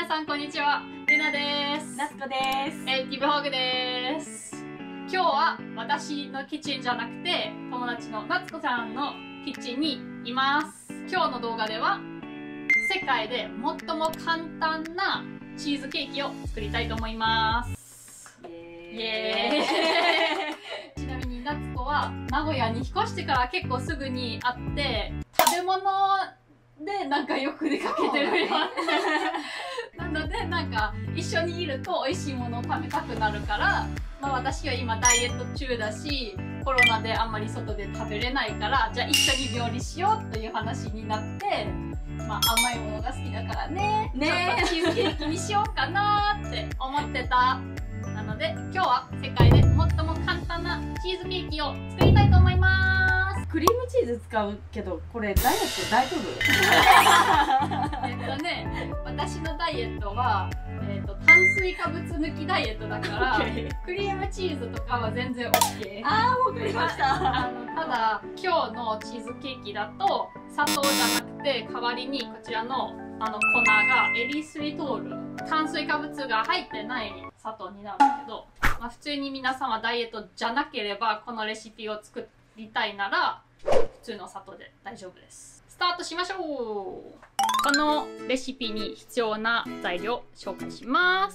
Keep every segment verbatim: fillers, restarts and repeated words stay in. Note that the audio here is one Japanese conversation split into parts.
さんこんにちは、ルナです。 夏子です。 えー、ティブホグです。今日は私のキッチンじゃなくて友達の夏子さんのキッチンにいます。今日の動画では世界で最も簡単なチーズケーキを作りたいと思います。イエーイ。ちなみに夏子は名古屋に引っ越してから結構すぐに会って食べ物でなんかよく出かけてるよね。なのでなんか一緒にいると美味しいものを食べたくなるから、まあ、私は今ダイエット中だしコロナであんまり外で食べれないからじゃあ一緒に料理しようという話になって、まあ、甘いものが好きだからねねちょっとチーズケーキにしようかなって思ってた。なので今日は世界で最も簡単なチーズケーキを作りたいと思います。 クリームチーズ使うけどこれダイエット大丈夫？ えっとね、私のダイエットは、えー、と炭水化物抜きダイエットだからクリームチーズとかは全然 OK。 あー、わかりました。 あのただ今日のチーズケーキだと砂糖じゃなくて代わりにこちらのあの粉がエリスリトール、炭水化物が入ってない砂糖になるんだけど、まあ、普通に皆さんはダイエットじゃなければこのレシピを作りたいなら普通の砂糖で大丈夫です。スタートしましょう。このレシピに必要な材料紹介します。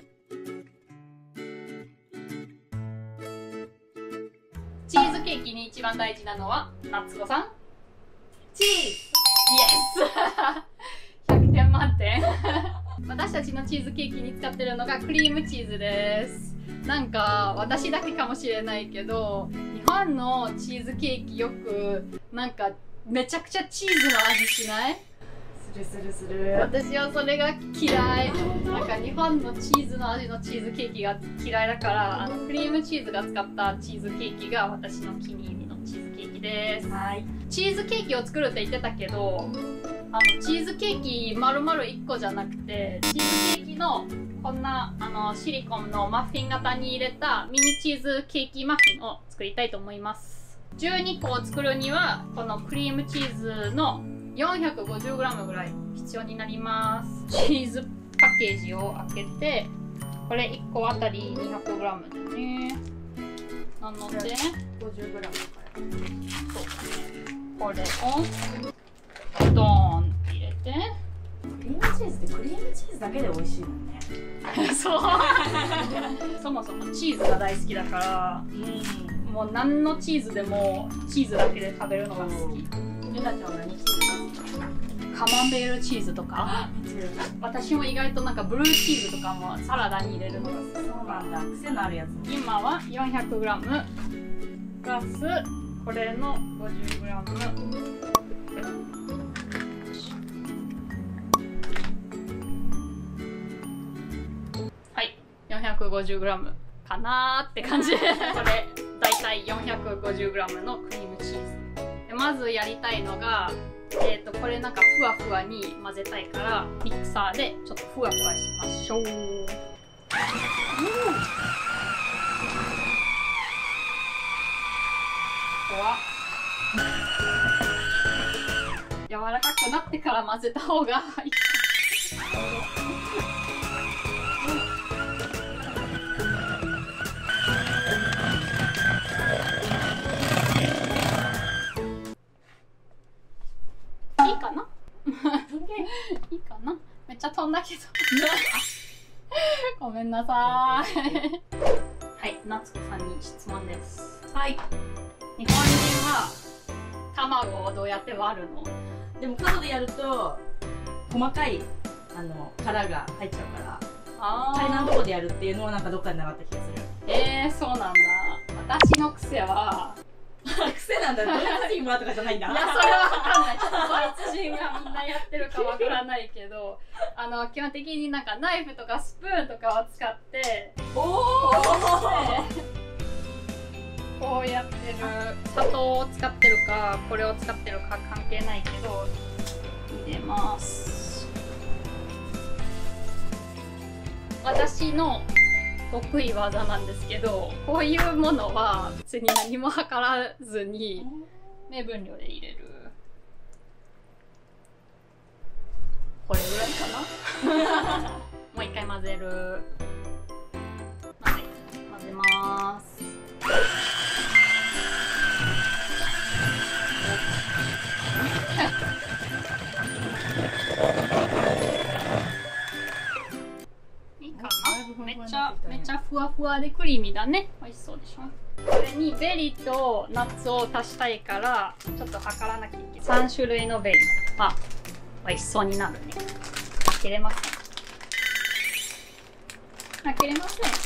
チーズケーキに一番大事なのは夏子さん、チーズ。イエス。ひゃくてん満点。私たちのチーズケーキに使ってるのがクリームチーズです。なんか私だけかもしれないけど日本のチーズケーキよくなんかめちゃくちゃチーズの味しない？ するするする。 私はそれが嫌い。なんか日本のチーズの味のチーズケーキが嫌いだからあのクリームチーズが使ったチーズケーキが私の気に入りのチーズケーキです。はい。チーズケーキを作るって言ってたけどあのチーズケーキ丸々いっこじゃなくてチーズケーキのこんなあのシリコンのマフィン型に入れたミニチーズケーキマフィンを作りたいと思います。じゅうにこを作るにはこのクリームチーズの よんひゃくごじゅうグラム ぐらい必要になります。チーズパッケージを開けてこれいっこあたり にひゃくグラム だね。なので ごじゅうグラム からそうこれをドーンって入れて、 クリームチーズってクリームチーズだけで美味しいもんね。 そうそもそもチーズが大好きだから、うん、もう何のチーズでもチーズだけで食べるのが好き。 ゆなちゃんは何チーズですか？ カマンベールチーズとか。私も意外となんかブルーチーズとかもサラダに入れるのが好き。 そうなんだ、癖のあるやつ。 今は よんひゃくグラム プラスこれの ごじゅうグラム。はい、よんひゃくごじゅうグラム かなーって感じ。これだいたい よんひゃくごじゅうグラム のクリームチーズで、まずやりたいのがえーとこれなんかふわふわに混ぜたいからミキサーでちょっとふわふわしましょう。うん、柔らかくなってから混ぜた方がいい。いいかないいかな。めっちゃ飛んだけどごめんなさい。はい、夏子さんに質問です。 はい。 日本人は卵をどうやって割るの？ でも角でやると細かいあの殻が入っちゃうから平らなとこでやるっていうのをなんかどっかで習った気がする。 えー、そうなんだ。私の癖は癖なんだ。ドイツ人はとかじゃないんだ。 いや、それは分かんない。ちょっとドイツ人がみんなやってるかわからないけどあの基本的になんかナイフとかスプーンとかを使っておおこうやってる。砂糖を使ってるかこれを使ってるか関係ないけど入れます。私の得意技なんですけど、こういうものは別に何も測らずに目分量で入れる。これぐらいかな。 もう一回混ぜる。はい、混ぜます。いいかな。めっちゃめっちゃふわふわでクリーミーだね。美味しそうでしょ。これにベリーとナッツを足したいからちょっと測らなきゃいけない。さん種類のベリー。あ、美味しそうになるね。開けれません。開けれません。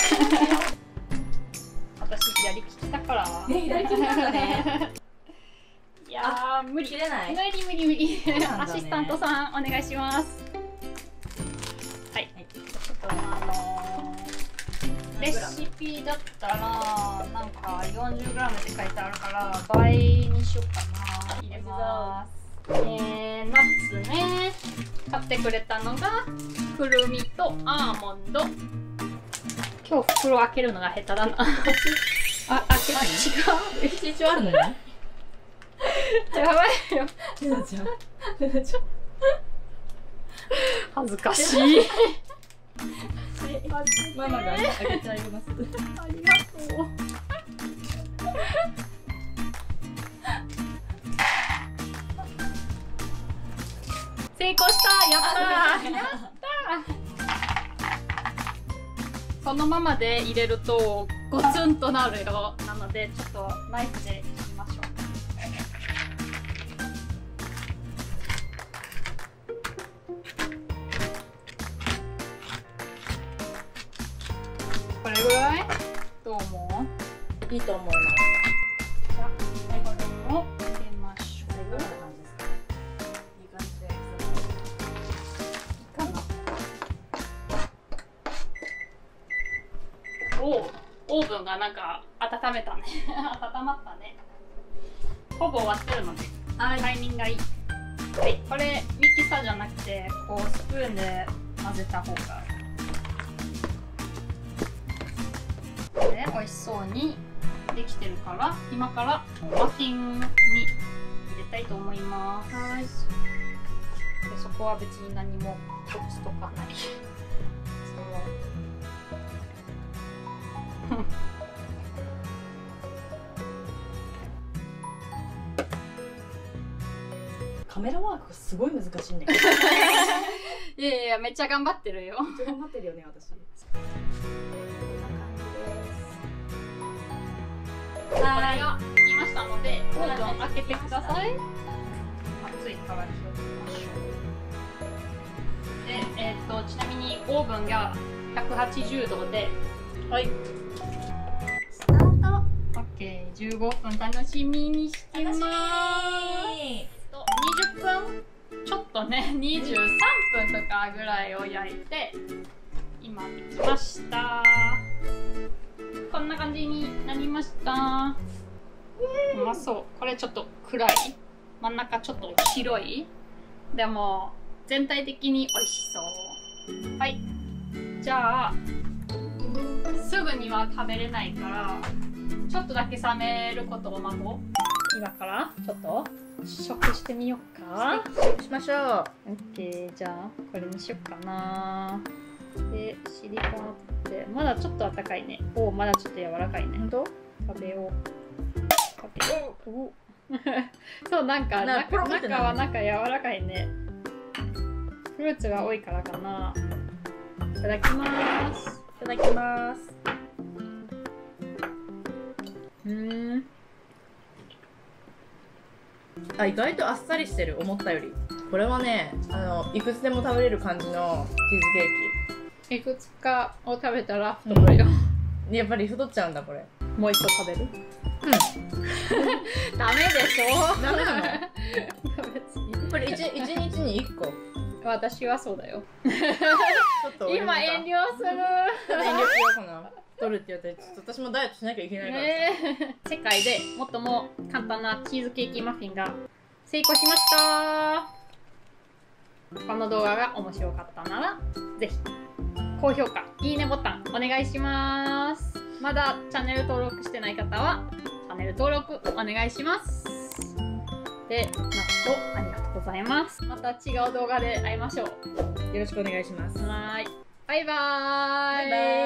私左利きだから。 ね、左利きなんだね。 いやー無理。 切れない。 無理無理無理。アシスタントさんお願いします。はい。ちょっとあのー、レシピだったらなんか よんじゅうグラム って書いてあるから倍にしようかな。入れます。えー、ナッツね。買ってくれたのがくるみとアーモンド。今日袋開けるのが下手だな。あ、開けない。違う。 一応あるのよ。 やばいよ。恥ずかしい。 ママが開けちゃいます。 ありがとう。成功した。やったー。やったー。そのままで入れるとゴツンとなるよ。なのでちょっとナイフで切りましょう。これぐらい？どう思う？ いいと思います。 じゃあ最後の入れましょう。 いい感じで。 いいかな。おお、オーブンがなんか温めたね。温まったね。ほぼ終わってるので、タイミングがいい。はい、これミキサーじゃなくて、こうスプーンで混ぜた方が。で、美味しそうにできてるから、今からマフィンに入れたいと思います。はい。で、そこは別に何もコツとかない。 カメラワークがすごい難しいんだけど。 いやいや、めっちゃ頑張ってるよ。 めっちゃ頑張ってるよね、私。 これが言いましたので、オーブン開けてください。熱いから気をつけましょう。で、えっと、ちなみにオーブンがひゃくはちじゅうどで、はい。スタート。オッケー、じゅうごふん楽しみにしてます。にじゅっぷんちょっとね、にじゅうさんぷんとかぐらいを焼いて、今できました。こんな感じになりました。うまそう。これちょっと暗い。真ん中ちょっと白い。でも全体的に美味しそう。はい。じゃあすぐには食べれないからちょっとだけ冷めることを待とう。今からちょっと食してみようか。 しましょう。 オッケー。じゃあこれにしよっかな。で、シリコンってまだちょっと温かいね。おお、まだちょっと柔らかいね。 本当？ 食べよう。食べよう。おそう、なんか中はなんか柔らかいね。フルーツが多いからかな。いただきます。 いただきます。 うん。 あ、意外とあっさりしてる、思ったより。これはね、あのいくつでも食べれる感じのチーズケーキ。 いくつかを食べたら太るよ。 やっぱり太っちゃうんだこれ。 もう一個食べる？ うん。 ダメでしょ。 ダメなの？ 別にこれ一一日に一個。 私はそうだよ。 ちょっと今遠慮する。 ちょっと遠慮しようかな。太るって言ったらちょっと私もダイエットしなきゃいけないからさ。 ね、世界で最も簡単なチーズケーキマフィンが成功しました。この動画が面白かったならぜひ高評価、いいねボタンお願いします。まだチャンネル登録してない方はチャンネル登録お願いします。で、納豆ありがとう。 ございます。また違う動画で会いましょう。 よろしくお願いします。 はい。バイバーイ。 バイバイ。